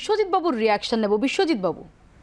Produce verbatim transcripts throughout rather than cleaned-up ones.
বিশ্বজিৎ বাবুর রিয়াকশন নেব। বিশ্বজিৎ বাবু,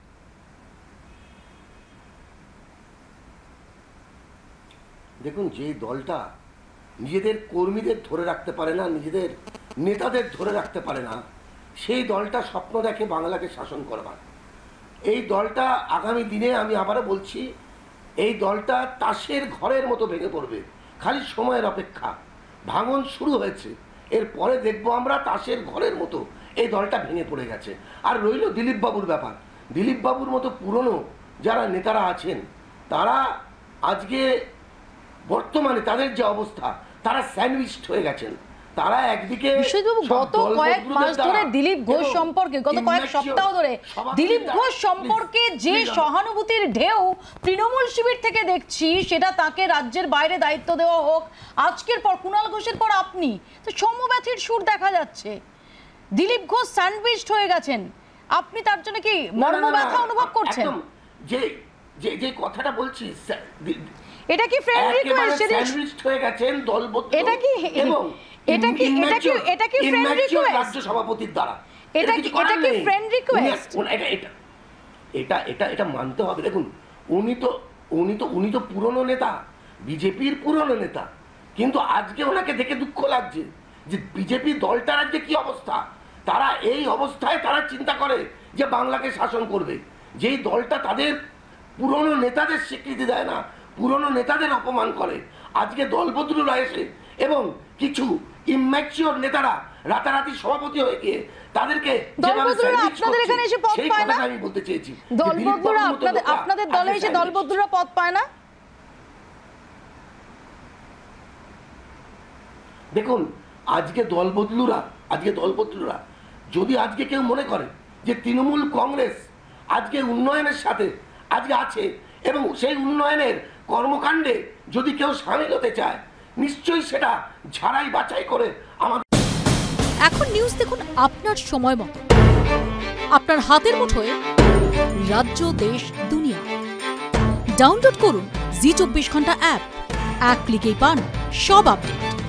দেখুন, যে দলটা নিজেদের কর্মীদের ধরে রাখতে পারে না, নিজেদের নেতাদের ধরে রাখতে পারে না, সেই দলটা স্বপ্ন দেখে বাংলাকে শাসন করবার। এই দলটা আগামী দিনে, আমি আবারও বলছি, এই দলটা তাসের ঘরের মতো ভেঙে পড়বে। খালি সময়ের অপেক্ষা। ভাঙন শুরু হয়েছে, এরপরে দেখবো আমরা তাসের ঘরের মতো এই দলটা ভেঙে পড়ে গেছে। আর রইল দিলীপ বাবুর ব্যাপার। দিলীপ বাবুর মতো পুরনো যারা নেতারা আছেন, তারা আজকে বর্তমানে তাদের যে অবস্থা, তারা স্যান্ডউইচড হয়ে গেছেন। তারা একদিকে গত কয়েক মাস ধরে দিলীপ ঘোষ সম্পর্কে, গত কয়েক সপ্তাহ ধরে দিলীপ ঘোষ সম্পর্কে যে সহানুভূতির ঢেউ তৃণমূল শিবির থেকে দেখছি, সেটা তাকে রাজ্যের বাইরে দায়িত্ব দেওয়া হোক, আজকের পর কুণাল ঘোষের পর আপনি, তো সমব্যথীর সুর দেখা যাচ্ছে। দিলীপ ঘোষ স্যান্ডউইচড হয়ে গেছেন, আপনি তার জন্য কি মর্মব্যথা অনুভব করছেন? যে যে যে কথাটা বলছি, এটা কি ফ্রেন্ড রিকোয়েস্ট? স্যান্ডউইচড হয়ে গেছেন দলবদ্ধ, এটা কি এবং এটা কি এটা কি এটা কি ফ্রেন্ড রিকোয়েস্ট রাজ্য সভাপতির দ্বারা? এটা কি এটা কি ফ্রেন্ড রিকোয়েস্ট? এটা এটা এটা এটা এটা মানতে হবে। দেখুন, উনি তো উনি তো উনি তো পুরনো নেতা, বিজেপির পুরনো নেতা, কিন্তু আজকে ওনাকে দেখে দুঃখ লাগছে যে বিজেপি দলটার আজকে কি অবস্থা। তারা এই অবস্থায় তারা চিন্তা করে যে বাংলাকে শাসন করবে। যেই দলটা তাদের পুরনো নেতাদের স্বীকৃতি দেয় না, পুরনো নেতাদের অপমান করে, আজকে দলবদলুরা এসে এবং কিছু ইম্যাচিওর নেতারা রাতারাতি সভাপতি হয়ে গিয়ে তাদেরকে আপনাদের এখানে এসে পদ পায় না। আমি বলতে চেয়েছি, দলবদলুরা আপনাদের আপনাদের দলে এসে দলবদলুরা পদ পায় না। দেখুন, আজকে দলবদলুরা আজকে দলবদলুরা যদি আজকে কেউ মনে করে যে তৃণমূল কংগ্রেস আজকে উন্নয়নের সাথে আজকে আছে এবং সেই উন্নয়নের কর্মকাণ্ডে যদি কেউ সামিল হতে চায়, নিশ্চয়ই সেটা ঝাড়াই বাছাই করে আমাদের। এখন নিউজ দেখুন আপনার সময় মতো, আপনার হাতের মুঠোয়, রাজ্য, দেশ, দুনিয়া। ডাউনলোড করুন জি চব্বিশ ঘন্টা অ্যাপ। এক ক্লিকেই পান সব আপডেট।